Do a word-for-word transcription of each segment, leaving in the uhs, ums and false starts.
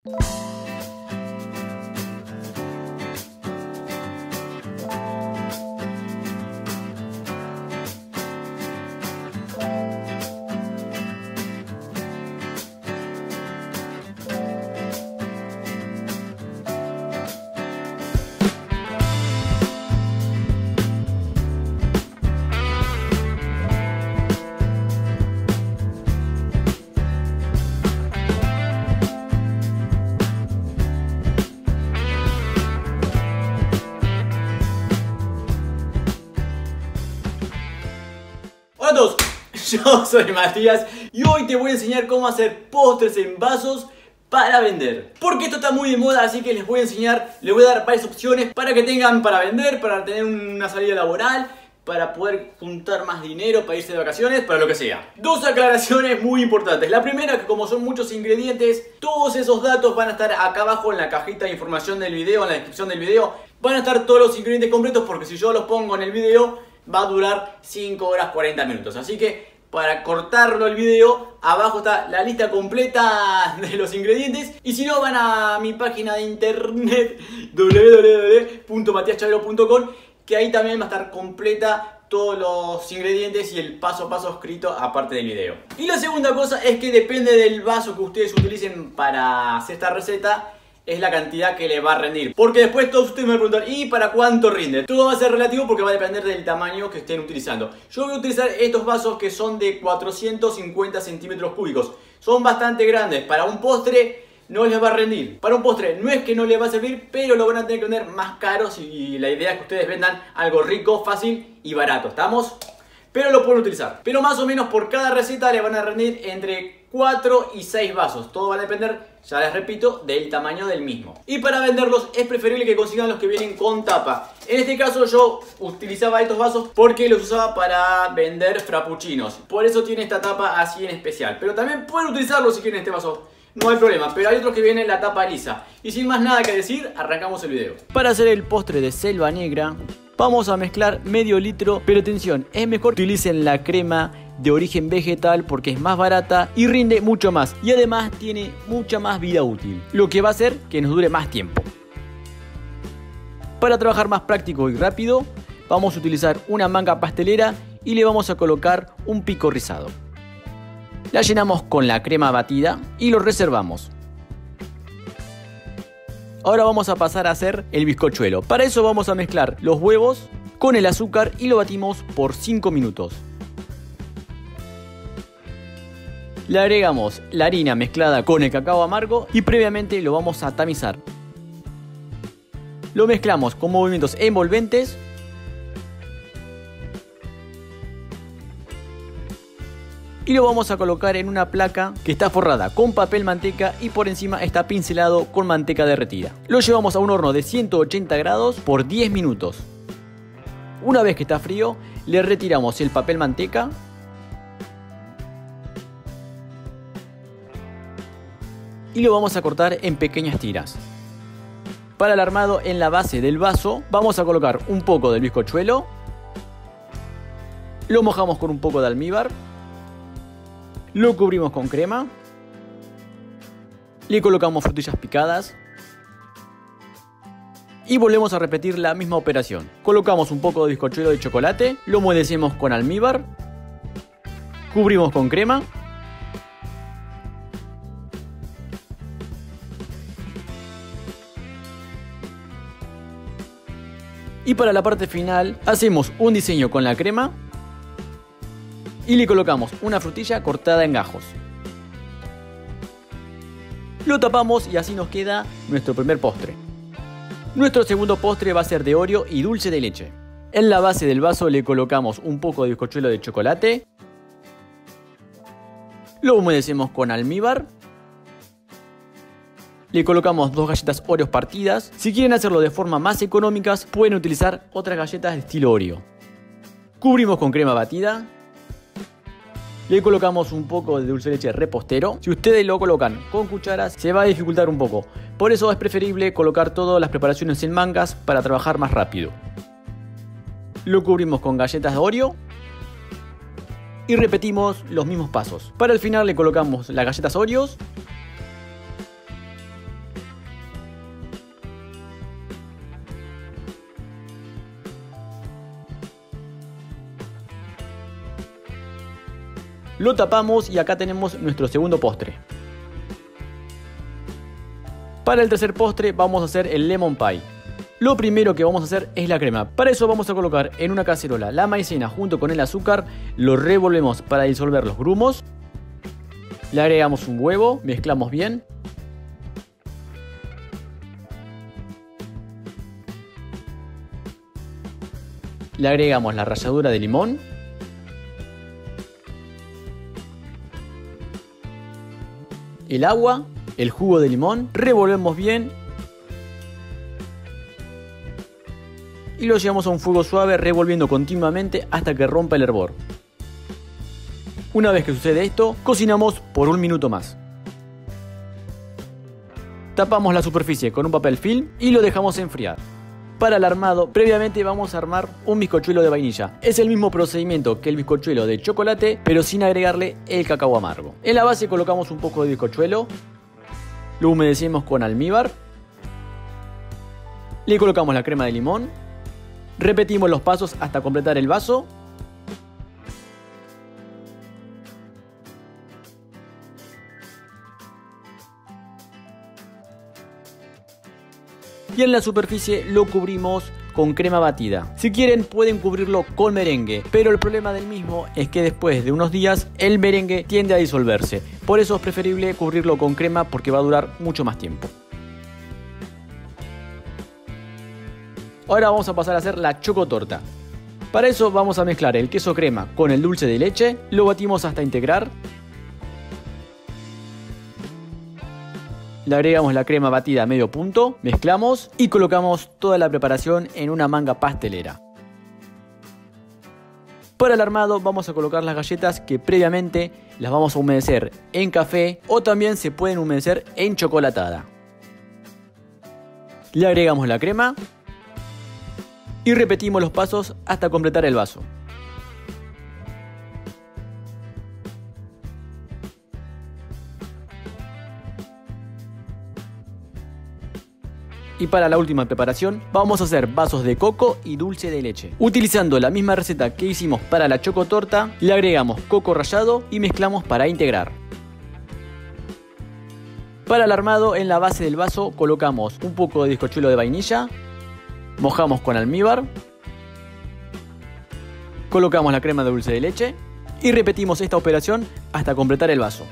Hola a todos, yo soy Matías y hoy te voy a enseñar cómo hacer postres en vasos para vender. Porque esto está muy de moda, así que les voy a enseñar, les voy a dar varias opciones para que tengan para vender, para tener una salida laboral, para poder juntar más dinero, para irse de vacaciones, para lo que sea. Dos aclaraciones muy importantes. La primera, que como son muchos ingredientes, todos esos datos van a estar acá abajo en la cajita de información del video, en la descripción del video. Van a estar todos los ingredientes completos porque si yo los pongo en el video va a durar cinco horas cuarenta minutos. Así que para cortarlo el video, abajo está la lista completa de los ingredientes. Y si no, van a mi página de internet w w w punto matias chavero punto com, que ahí también va a estar completa todos los ingredientes y el paso a paso escrito aparte del video. Y la segunda cosa es que depende del vaso que ustedes utilicen para hacer esta receta, es la cantidad que le va a rendir. Porque después todos ustedes me preguntan, ¿y para cuánto rinde? Todo va a ser relativo porque va a depender del tamaño que estén utilizando. Yo voy a utilizar estos vasos que son de cuatrocientos cincuenta centímetros cúbicos. Son bastante grandes. Para un postre no les va a rendir. Para un postre no es que no les va a servir, pero lo van a tener que vender más caros. Y la idea es que ustedes vendan algo rico, fácil y barato. ¿Estamos? Pero lo pueden utilizar. Pero más o menos por cada receta le van a rendir entre cuatro y seis vasos. Todo va a depender, ya les repito, del tamaño del mismo. Y para venderlos es preferible que consigan los que vienen con tapa. En este caso yo utilizaba estos vasos porque los usaba para vender frappuccinos. Por eso tiene esta tapa así en especial. Pero también pueden utilizarlo si quieren este vaso. No hay problema, pero hay otros que vienen la tapa lisa. Y sin más nada que decir, arrancamos el video. Para hacer el postre de selva negra, vamos a mezclar medio litro, pero atención, es mejor que utilicen la crema de origen vegetal porque es más barata y rinde mucho más. Y además tiene mucha más vida útil, lo que va a hacer que nos dure más tiempo. Para trabajar más práctico y rápido, vamos a utilizar una manga pastelera y le vamos a colocar un pico rizado. La llenamos con la crema batida y lo reservamos. Ahora vamos a pasar a hacer el bizcochuelo. Para eso vamos a mezclar los huevos con el azúcar y lo batimos por cinco minutos. Le agregamos la harina mezclada con el cacao amargo y previamente lo vamos a tamizar. Lo mezclamos con movimientos envolventes. Y lo vamos a colocar en una placa que está forrada con papel manteca y por encima está pincelado con manteca derretida. Lo llevamos a un horno de ciento ochenta grados por diez minutos. Una vez que está frío, le retiramos el papel manteca y lo vamos a cortar en pequeñas tiras. Para el armado, en la base del vaso vamos a colocar un poco del bizcochuelo, lo mojamos con un poco de almíbar, lo cubrimos con crema, le colocamos frutillas picadas y volvemos a repetir la misma operación. Colocamos un poco de bizcochuelo de chocolate, lo humedecemos con almíbar, cubrimos con crema y para la parte final hacemos un diseño con la crema y le colocamos una frutilla cortada en gajos. Lo tapamos y así nos queda nuestro primer postre. Nuestro segundo postre va a ser de Oreo y dulce de leche. En la base del vaso le colocamos un poco de bizcochuelo de chocolate. Lo humedecemos con almíbar. Le colocamos dos galletas Oreo partidas. Si quieren hacerlo de forma más económica, pueden utilizar otras galletas de estilo Oreo. Cubrimos con crema batida. Le colocamos un poco de dulce de leche repostero. Si ustedes lo colocan con cucharas, se va a dificultar un poco. Por eso es preferible colocar todas las preparaciones en mangas para trabajar más rápido. Lo cubrimos con galletas de Oreo y repetimos los mismos pasos. Para el final le colocamos las galletas Oreos. Lo tapamos y acá tenemos nuestro segundo postre. Para el tercer postre vamos a hacer el lemon pie. Lo primero que vamos a hacer es la crema. Para eso vamos a colocar en una cacerola la maicena junto con el azúcar. Lo revolvemos para disolver los grumos. Le agregamos un huevo, mezclamos bien. Le agregamos la ralladura de limón. El agua, el jugo de limón, revolvemos bien. Y lo llevamos a un fuego suave revolviendo continuamente hasta que rompa el hervor. Una vez que sucede esto, cocinamos por un minuto más. Tapamos la superficie con un papel film y lo dejamos enfriar. Para el armado, previamente vamos a armar un bizcochuelo de vainilla. Es el mismo procedimiento que el bizcochuelo de chocolate, pero sin agregarle el cacao amargo. En la base colocamos un poco de bizcochuelo, lo humedecemos con almíbar, le colocamos la crema de limón, repetimos los pasos hasta completar el vaso. Y en la superficie lo cubrimos con crema batida. Si quieren pueden cubrirlo con merengue, pero el problema del mismo es que después de unos días el merengue tiende a disolverse. Por eso es preferible cubrirlo con crema porque va a durar mucho más tiempo. Ahora vamos a pasar a hacer la chocotorta. Para eso vamos a mezclar el queso crema con el dulce de leche, lo batimos hasta integrar. Le agregamos la crema batida a medio punto, mezclamos y colocamos toda la preparación en una manga pastelera. Para el armado vamos a colocar las galletas que previamente las vamos a humedecer en café o también se pueden humedecer en chocolatada. Le agregamos la crema y repetimos los pasos hasta completar el vaso. Y para la última preparación vamos a hacer vasos de coco y dulce de leche. Utilizando la misma receta que hicimos para la chocotorta, le agregamos coco rallado y mezclamos para integrar. Para el armado, en la base del vaso colocamos un poco de bizcochuelo de vainilla, mojamos con almíbar, colocamos la crema de dulce de leche y repetimos esta operación hasta completar el vaso.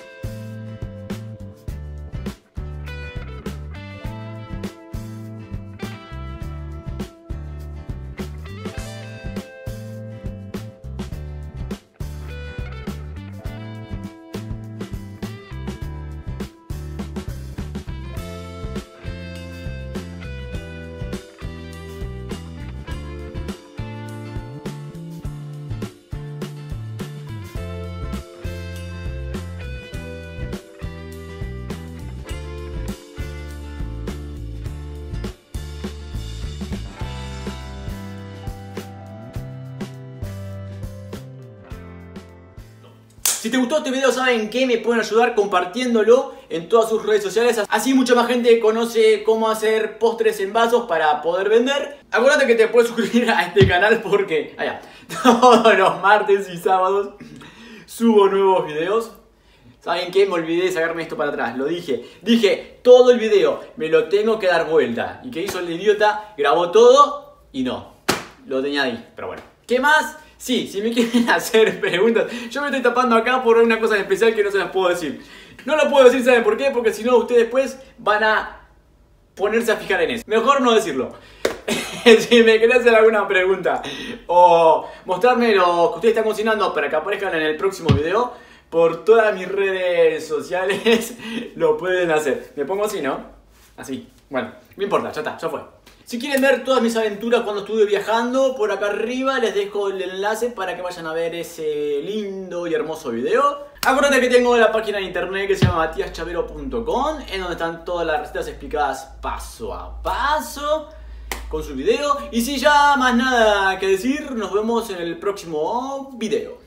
Si te gustó este video, saben que me pueden ayudar compartiéndolo en todas sus redes sociales. Así mucha más gente conoce cómo hacer postres en vasos para poder vender. Acuérdate que te puedes suscribir a este canal porque allá, todos los martes y sábados subo nuevos videos. ¿Saben qué? Me olvidé de sacarme esto para atrás, lo dije. Dije, todo el video me lo tengo que dar vuelta. ¿Y qué hizo el idiota? Grabó todo y no, lo tenía ahí, pero bueno. ¿Qué más? Sí, si me quieren hacer preguntas, yo me estoy tapando acá por una cosa en especial que no se las puedo decir. No lo puedo decir, ¿saben por qué? Porque si no ustedes después van a ponerse a fijar en eso. Mejor no decirlo. Si me quieren hacer alguna pregunta o mostrarme lo que ustedes están cocinando para que aparezcan en el próximo video, por todas mis redes sociales lo pueden hacer. Me pongo así, ¿no? Así. Bueno, no importa, ya está, ya fue. Si quieren ver todas mis aventuras cuando estuve viajando, por acá arriba les dejo el enlace para que vayan a ver ese lindo y hermoso video. Acuérdate que tengo la página de internet que se llama matias chavero punto com, en donde están todas las recetas explicadas paso a paso con su video. Y si ya más nada que decir, nos vemos en el próximo video.